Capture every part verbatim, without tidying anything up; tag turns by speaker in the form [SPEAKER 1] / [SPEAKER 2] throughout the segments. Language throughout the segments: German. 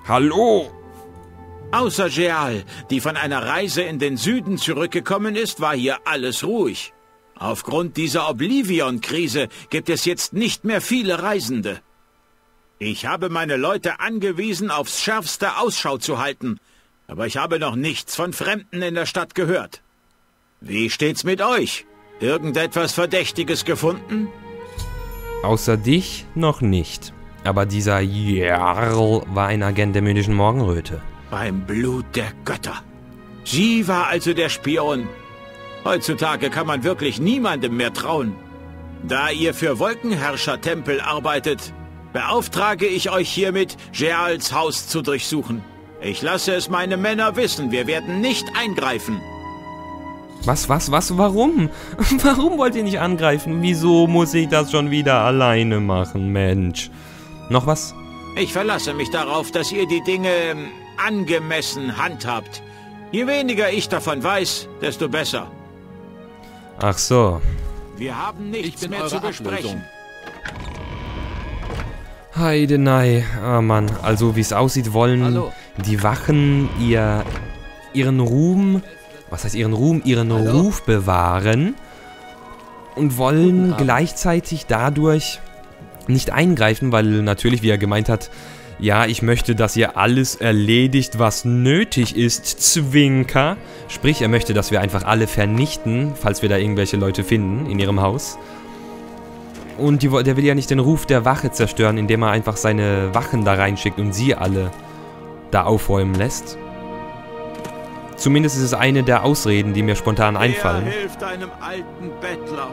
[SPEAKER 1] Hallo!
[SPEAKER 2] Außer Jeal, die von einer Reise in den Süden zurückgekommen ist, war hier alles ruhig. Aufgrund dieser Oblivion-Krise gibt es jetzt nicht mehr viele Reisende. Ich habe meine Leute angewiesen, aufs Schärfste Ausschau zu halten, aber ich habe noch nichts von Fremden in der Stadt gehört. Wie steht's mit euch? Irgendetwas Verdächtiges gefunden?
[SPEAKER 1] Außer dich noch nicht. Aber dieser Jarl war ein Agent der mythischen Morgenröte.
[SPEAKER 2] Beim Blut der Götter. Sie war also der Spion. Heutzutage kann man wirklich niemandem mehr trauen. Da ihr für Wolkenherrscher-Tempel arbeitet, beauftrage ich euch hiermit, Jeals Haus zu durchsuchen. Ich lasse es meine Männer wissen, wir werden nicht eingreifen.
[SPEAKER 1] Was, was, was, warum? Warum wollt ihr nicht angreifen? Wieso muss ich das schon wieder alleine machen, Mensch? Noch was?
[SPEAKER 2] Ich verlasse mich darauf, dass ihr die Dinge angemessen handhabt. Je weniger ich davon weiß, desto besser.
[SPEAKER 1] Ach so.
[SPEAKER 2] Wir haben nichts mehr zu besprechen.
[SPEAKER 1] Heidenei. Ah, Mann. Also, wie es aussieht, wollen Hallo. die Wachen ihr, ihren Ruhm, was heißt ihren Ruhm, ihren Hallo. Ruf bewahren und wollen gleichzeitig dadurch nicht eingreifen, weil natürlich, wie er gemeint hat, ja, ich möchte, dass ihr alles erledigt, was nötig ist, Zwinker. Sprich, er möchte, dass wir einfach alle vernichten, falls wir da irgendwelche Leute finden in ihrem Haus. Und die, der will ja nicht den Ruf der Wache zerstören, indem er einfach seine Wachen da reinschickt und sie alle da aufräumen lässt. Zumindest ist es eine der Ausreden, die mir spontan einfallen.
[SPEAKER 2] Er hilft einem alten Bettler.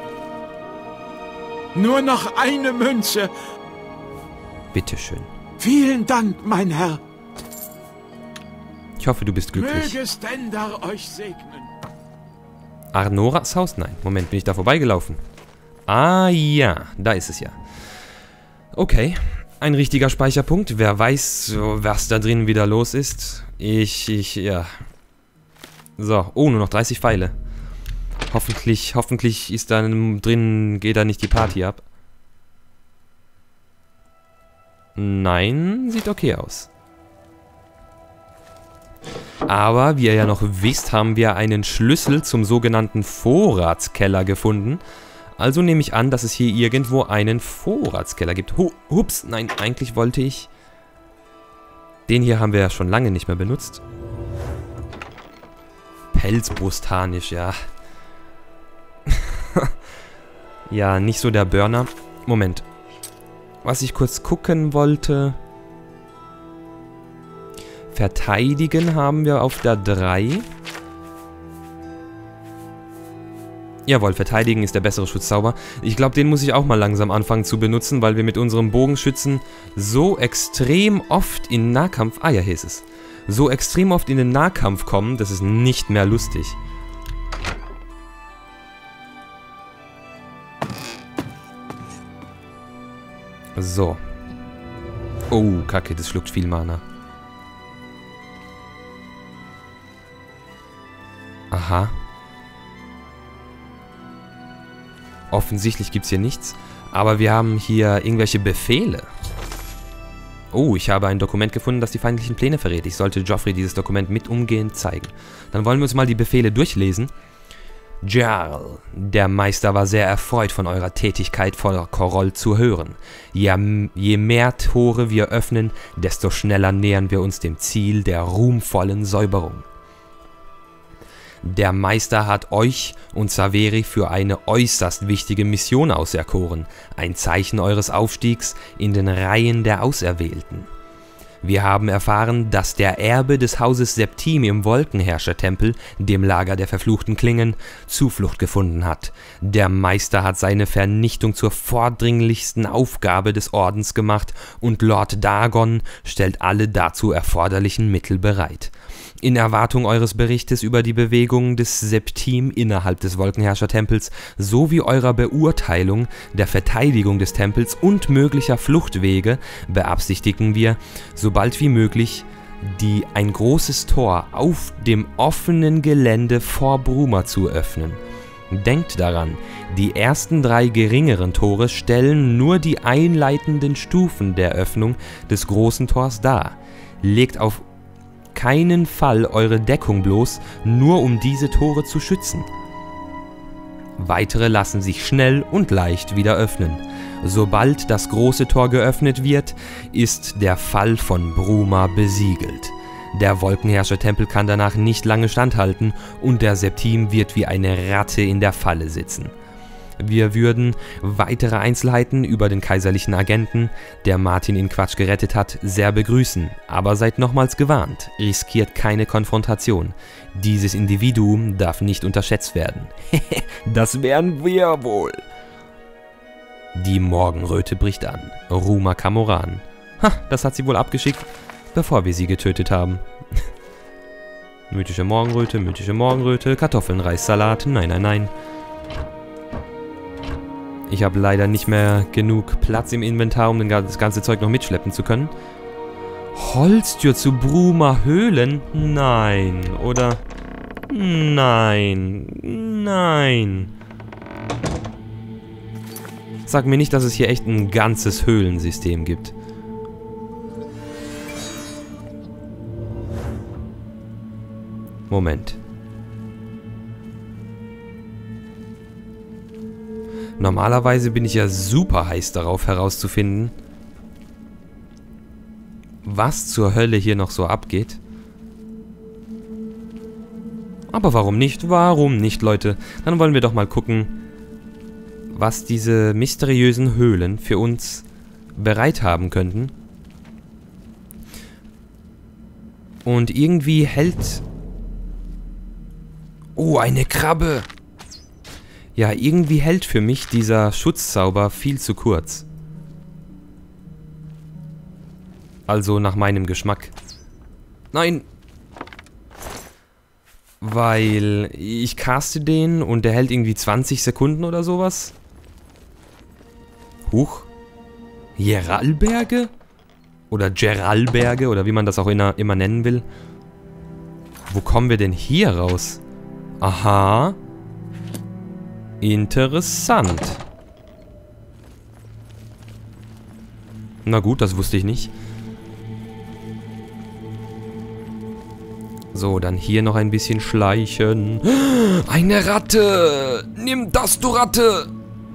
[SPEAKER 2] Nur noch eine Münze.
[SPEAKER 1] Bitteschön.
[SPEAKER 2] Vielen Dank, mein Herr.
[SPEAKER 1] Ich hoffe, du bist glücklich.
[SPEAKER 2] Möge Stendarr euch segnen.
[SPEAKER 1] Arnoras Haus? Nein. Moment, bin ich da vorbeigelaufen? Ah ja, da ist es ja. Okay, ein richtiger Speicherpunkt. Wer weiß, was da drin wieder los ist. Ich, ich, ja. So, oh, nur noch dreißig Pfeile. Hoffentlich, hoffentlich ist da drin, geht da nicht die Party ab. Nein, sieht okay aus. Aber, wie ihr ja noch wisst, haben wir einen Schlüssel zum sogenannten Vorratskeller gefunden. Also nehme ich an, dass es hier irgendwo einen Vorratskeller gibt. Hu Hups, nein, eigentlich wollte ich... Den hier haben wir ja schon lange nicht mehr benutzt. Pelzbrustharnisch, ja. Ja, nicht so der Burner. Moment. Was ich kurz gucken wollte... Verteidigen haben wir auf der drei. Jawohl, verteidigen ist der bessere Schutzzauber. Ich glaube, den muss ich auch mal langsam anfangen zu benutzen, weil wir mit unserem Bogenschützen so extrem oft in Nahkampf... Ah ja, hier ist es. So extrem oft in den Nahkampf kommen, das ist nicht mehr lustig. So. Oh, Kacke, das schluckt viel Mana. Aha. Offensichtlich gibt es hier nichts. Aber wir haben hier irgendwelche Befehle. Oh, ich habe ein Dokument gefunden, das die feindlichen Pläne verrät. Ich sollte Joffrey dieses Dokument mit umgehend zeigen. Dann wollen wir uns mal die Befehle durchlesen. Jarl, der Meister war sehr erfreut, von eurer Tätigkeit vor Koroll zu hören. Je, je mehr Tore wir öffnen, desto schneller nähern wir uns dem Ziel der ruhmvollen Säuberung. Der Meister hat euch und Saveri für eine äußerst wichtige Mission auserkoren, ein Zeichen eures Aufstiegs in den Reihen der Auserwählten. Wir haben erfahren, dass der Erbe des Hauses Septim im Wolkenherrscher-Tempel, dem Lager der verfluchten Klingen, Zuflucht gefunden hat. Der Meister hat seine Vernichtung zur vordringlichsten Aufgabe des Ordens gemacht und Lord Dagon stellt alle dazu erforderlichen Mittel bereit. In Erwartung eures Berichtes über die Bewegungen des Septim innerhalb des Wolkenherrscher-Tempels sowie eurer Beurteilung der Verteidigung des Tempels und möglicher Fluchtwege beabsichtigen wir, sobald wie möglich, die ein großes Tor auf dem offenen Gelände vor Bruma zu öffnen. Denkt daran, die ersten drei geringeren Tore stellen nur die einleitenden Stufen der Öffnung des großen Tors dar. Legt auf keinen Fall eure Deckung bloß, nur um diese Tore zu schützen. Weitere lassen sich schnell und leicht wieder öffnen. Sobald das große Tor geöffnet wird, ist der Fall von Bruma besiegelt. Der Wolkenherrscher-Tempel kann danach nicht lange standhalten und der Septim wird wie eine Ratte in der Falle sitzen. Wir würden weitere Einzelheiten über den kaiserlichen Agenten, der Martin in Quatsch gerettet hat, sehr begrüßen, aber seid nochmals gewarnt, riskiert keine Konfrontation. Dieses Individuum darf nicht unterschätzt werden. Das werden wir wohl. Die Morgenröte bricht an. Ruma Kamoran. Ha, das hat sie wohl abgeschickt, bevor wir sie getötet haben. Mythische Morgenröte, mythische Morgenröte, Kartoffeln, Reis, Salat, nein, nein, nein. Ich habe leider nicht mehr genug Platz im Inventar, um das ganze Zeug noch mitschleppen zu können. Holztür zu Bruma Höhlen? Nein, oder? Nein, nein. Sag mir nicht, dass es hier echt ein ganzes Höhlensystem gibt. Moment. Normalerweise bin ich ja super heiß darauf herauszufinden, was zur Hölle hier noch so abgeht. Aber warum nicht? Warum nicht, Leute? Dann wollen wir doch mal gucken, was diese mysteriösen Höhlen für uns bereit haben könnten. Und irgendwie hält... Oh, eine Krabbe! Ja, irgendwie hält für mich dieser Schutzzauber viel zu kurz. Also nach meinem Geschmack. Nein! Weil ich caste den und der hält irgendwie zwanzig Sekunden oder sowas. Huch. Geralberge? Oder Geralberge oder wie man das auch immer, immer nennen will. Wo kommen wir denn hier raus? Aha. Interessant. Na gut, das wusste ich nicht. So, dann hier noch ein bisschen schleichen. Eine Ratte! Nimm das, du Ratte!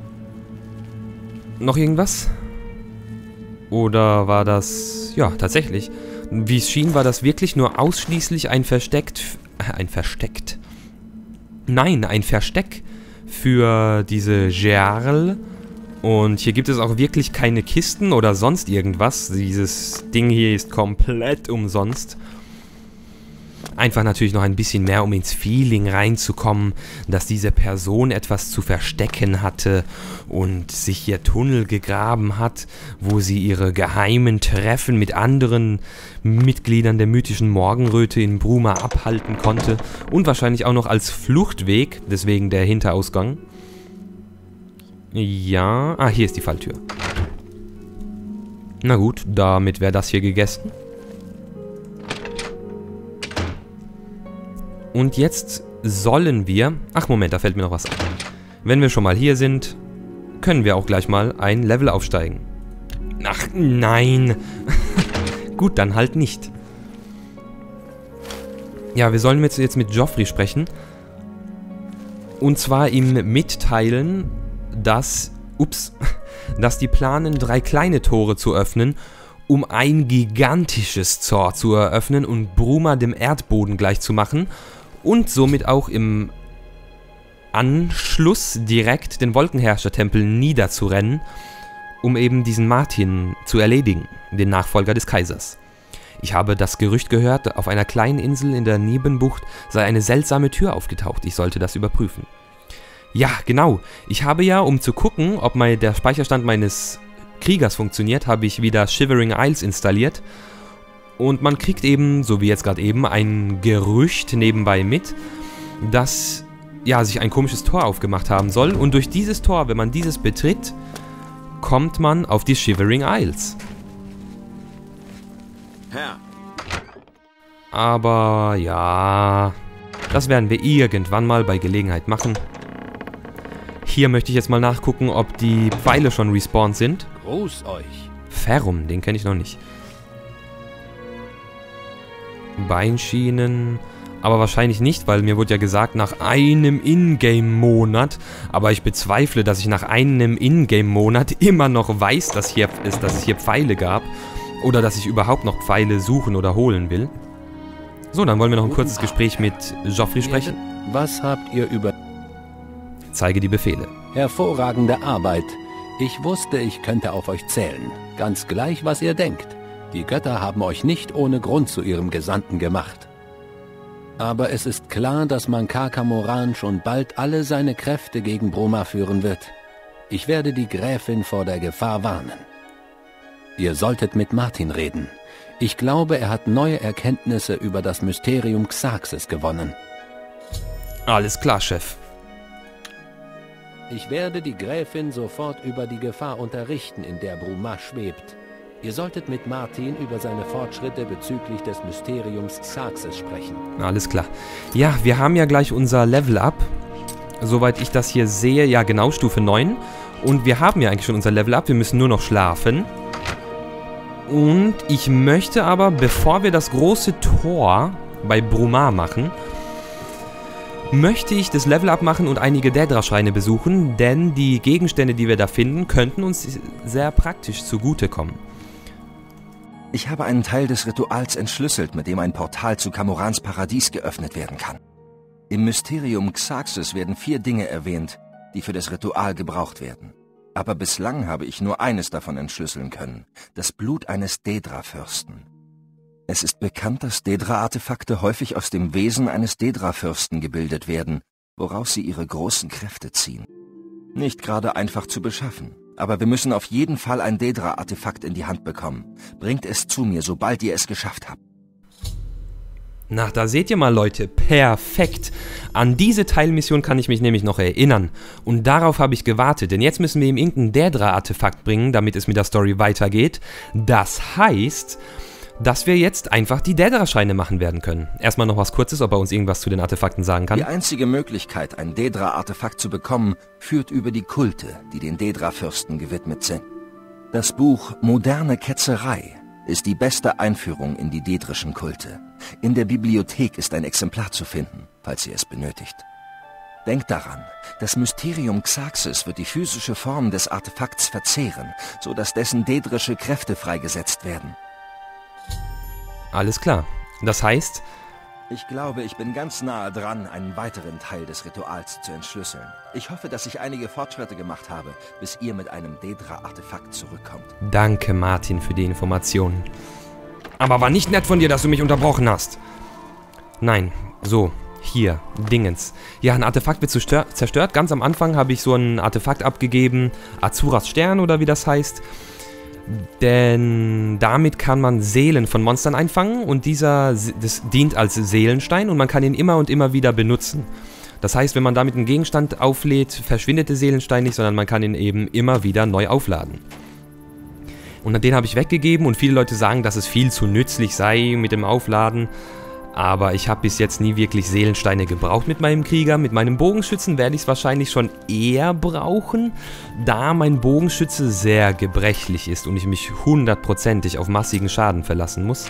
[SPEAKER 1] Noch irgendwas? Oder war das... Ja, tatsächlich. Wie es schien, war das wirklich nur ausschließlich ein Versteckt... Ein Versteckt? Nein, ein Versteck für diese Gerl. Und hier gibt es auch wirklich keine Kisten oder sonst irgendwas. Dieses Ding hier ist komplett umsonst. Einfach natürlich noch ein bisschen mehr, um ins Feeling reinzukommen, dass diese Person etwas zu verstecken hatte und sich hier Tunnel gegraben hat, wo sie ihre geheimen Treffen mit anderen Mitgliedern der mythischen Morgenröte in Bruma abhalten konnte und wahrscheinlich auch noch als Fluchtweg, deswegen der Hinterausgang. Ja, ah, hier ist die Falltür. Na gut, damit wäre das hier gegessen. Und jetzt sollen wir... Ach, Moment, da fällt mir noch was ein. Wenn wir schon mal hier sind, können wir auch gleich mal ein Level aufsteigen. Ach, nein. Gut, dann halt nicht. Ja, wir sollen jetzt, jetzt mit Joffrey sprechen. Und zwar ihm mitteilen, dass... Ups. Dass die planen, drei kleine Tore zu öffnen, um ein gigantisches Tor zu eröffnen und Bruma dem Erdboden gleich zu machen. Und somit auch im Anschluss direkt den Wolkenherrscher-Tempel niederzurennen, um eben diesen Martin zu erledigen, den Nachfolger des Kaisers. Ich habe das Gerücht gehört, auf einer kleinen Insel in der Nebenbucht sei eine seltsame Tür aufgetaucht. Ich sollte das überprüfen. Ja, genau. Ich habe ja, um zu gucken, ob mein, der Speicherstand meines Kriegers funktioniert, habe ich wieder Shivering Isles installiert. Und man kriegt eben, so wie jetzt gerade eben, ein Gerücht nebenbei mit, dass ja, sich ein komisches Tor aufgemacht haben soll. Und durch dieses Tor, wenn man dieses betritt, kommt man auf die Shivering Isles.
[SPEAKER 2] Herr.
[SPEAKER 1] Aber ja, das werden wir irgendwann mal bei Gelegenheit machen. Hier möchte ich jetzt mal nachgucken, ob die Pfeile schon respawned sind.
[SPEAKER 2] Gruß euch.
[SPEAKER 1] Ferrum, den kenne ich noch nicht. Beinschienen. Aber wahrscheinlich nicht, weil mir wurde ja gesagt, nach einem Ingame-Monat. Aber ich bezweifle, dass ich nach einem Ingame-Monat immer noch weiß, dass, hier, dass es hier Pfeile gab. Oder dass ich überhaupt noch Pfeile suchen oder holen will. So, dann wollen wir noch ein kurzes Gespräch mit Joffrey sprechen.
[SPEAKER 3] Was habt ihr über...
[SPEAKER 1] Zeige die Befehle.
[SPEAKER 3] Hervorragende Arbeit. Ich wusste, ich könnte auf euch zählen. Ganz gleich, was ihr denkt. Die Götter haben euch nicht ohne Grund zu ihrem Gesandten gemacht. Aber es ist klar, dass Mankaka Moran schon bald alle seine Kräfte gegen Bruma führen wird. Ich werde die Gräfin vor der Gefahr warnen. Ihr solltet mit Martin reden. Ich glaube, er hat neue Erkenntnisse über das Mysterium Xaxes gewonnen.
[SPEAKER 1] Alles klar, Chef.
[SPEAKER 3] Ich werde die Gräfin sofort über die Gefahr unterrichten, in der Bruma schwebt. Ihr solltet mit Martin über seine Fortschritte bezüglich des Mysteriums Xaxes sprechen.
[SPEAKER 1] Alles klar. Ja, wir haben ja gleich unser Level-Up. Soweit ich das hier sehe, ja genau, Stufe neun. Und wir haben ja eigentlich schon unser Level-Up. Wir müssen nur noch schlafen. Und ich möchte aber, bevor wir das große Tor bei Bruma machen, möchte ich das Level-Up machen und einige Daedra-Schreine besuchen, denn die Gegenstände, die wir da finden, könnten uns sehr praktisch zugutekommen.
[SPEAKER 4] Ich habe einen Teil des Rituals entschlüsselt, mit dem ein Portal zu Kamorans Paradies geöffnet werden kann. Im Mysterium Xaxes werden vier Dinge erwähnt, die für das Ritual gebraucht werden. Aber bislang habe ich nur eines davon entschlüsseln können, das Blut eines Daedra-Fürsten. Es ist bekannt, dass Daedra-Artefakte häufig aus dem Wesen eines Daedra-Fürsten gebildet werden, woraus sie ihre großen Kräfte ziehen. Nicht gerade einfach zu beschaffen. Aber wir müssen auf jeden Fall ein Daedra-Artefakt in die Hand bekommen. Bringt es zu mir, sobald ihr es geschafft habt.
[SPEAKER 1] Na, da seht ihr mal, Leute. Perfekt. An diese Teilmission kann ich mich nämlich noch erinnern. Und darauf habe ich gewartet. Denn jetzt müssen wir ihm irgendein Daedra-Artefakt bringen, damit es mit der Story weitergeht. Das heißt, dass wir jetzt einfach die Daedra-Schreine machen werden können. Erstmal noch was Kurzes, ob er uns irgendwas zu den Artefakten sagen kann.
[SPEAKER 4] Die einzige Möglichkeit, ein Daedra-Artefakt zu bekommen, führt über die Kulte, die den Daedra-Fürsten gewidmet sind. Das Buch Moderne Ketzerei ist die beste Einführung in die daedrischen Kulte. In der Bibliothek ist ein Exemplar zu finden, falls ihr es benötigt. Denkt daran, das Mysterium Xaxes wird die physische Form des Artefakts verzehren, sodass dessen daedrische Kräfte freigesetzt werden.
[SPEAKER 1] Alles klar. Das heißt...
[SPEAKER 4] Ich glaube, ich bin ganz nahe dran, einen weiteren Teil des Rituals zu entschlüsseln. Ich hoffe, dass ich einige Fortschritte gemacht habe, bis ihr mit einem Daedra-Artefakt zurückkommt.
[SPEAKER 1] Danke, Martin, für die Informationen. Aber war nicht nett von dir, dass du mich unterbrochen hast. Nein, so, hier, Dingens. Ja, ein Artefakt wird zerstört. Ganz am Anfang habe ich so ein Artefakt abgegeben, Azuras Stern oder wie das heißt. Denn damit kann man Seelen von Monstern einfangen und dieser das dient als Seelenstein und man kann ihn immer und immer wieder benutzen. Das heißt, wenn man damit einen Gegenstand auflädt, verschwindet der Seelenstein nicht, sondern man kann ihn eben immer wieder neu aufladen. Und den habe ich weggegeben und viele Leute sagen, dass es viel zu nützlich sei mit dem Aufladen. Aber ich habe bis jetzt nie wirklich Seelensteine gebraucht mit meinem Krieger. Mit meinem Bogenschützen werde ich es wahrscheinlich schon eher brauchen, da mein Bogenschütze sehr gebrechlich ist und ich mich hundertprozentig auf massigen Schaden verlassen muss.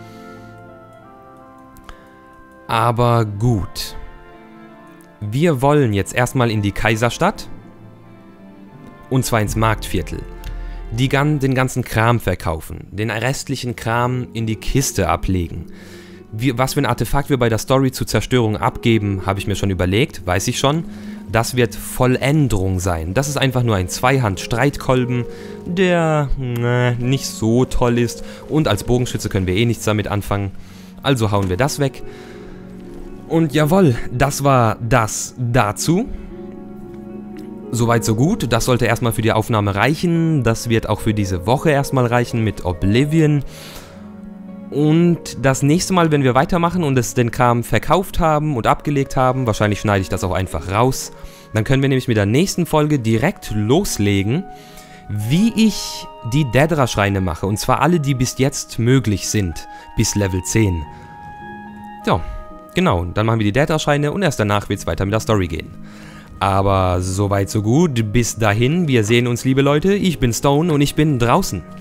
[SPEAKER 1] Aber gut. Wir wollen jetzt erstmal in die Kaiserstadt. Und zwar ins Marktviertel. Die, den ganzen Kram verkaufen. Den restlichen Kram in die Kiste ablegen. Wie, was für ein Artefakt wir bei der Story zur Zerstörung abgeben, habe ich mir schon überlegt, weiß ich schon. Das wird Vollendrung sein. Das ist einfach nur ein Zweihand-Streitkolben, der äh, nicht so toll ist. Und als Bogenschütze können wir eh nichts damit anfangen. Also hauen wir das weg. Und jawohl, das war das dazu. Soweit so gut. Das sollte erstmal für die Aufnahme reichen. Das wird auch für diese Woche erstmal reichen mit Oblivion. Und das nächste Mal, wenn wir weitermachen und es den Kram verkauft haben und abgelegt haben, wahrscheinlich schneide ich das auch einfach raus, dann können wir nämlich mit der nächsten Folge direkt loslegen, wie ich die Daedra-Schreine mache. Und zwar alle, die bis jetzt möglich sind, bis Level zehn. Ja, genau, dann machen wir die Daedra-Schreine und erst danach wird es weiter mit der Story gehen. Aber soweit so gut, bis dahin, wir sehen uns, liebe Leute, ich bin Stone und ich bin draußen.